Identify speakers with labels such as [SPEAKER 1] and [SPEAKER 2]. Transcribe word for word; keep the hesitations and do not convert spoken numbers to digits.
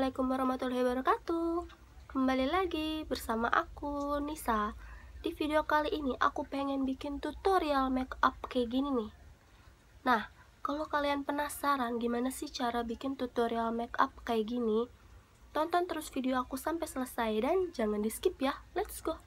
[SPEAKER 1] Assalamualaikum warahmatullahi wabarakatuh. Kembali lagi bersama aku, Nisa. Di video kali ini aku pengen bikin tutorial makeup kayak gini nih. Nah, kalau kalian penasaran gimana sih cara bikin tutorial makeup kayak gini, tonton terus video aku sampai selesai dan jangan di skip ya. Let's go.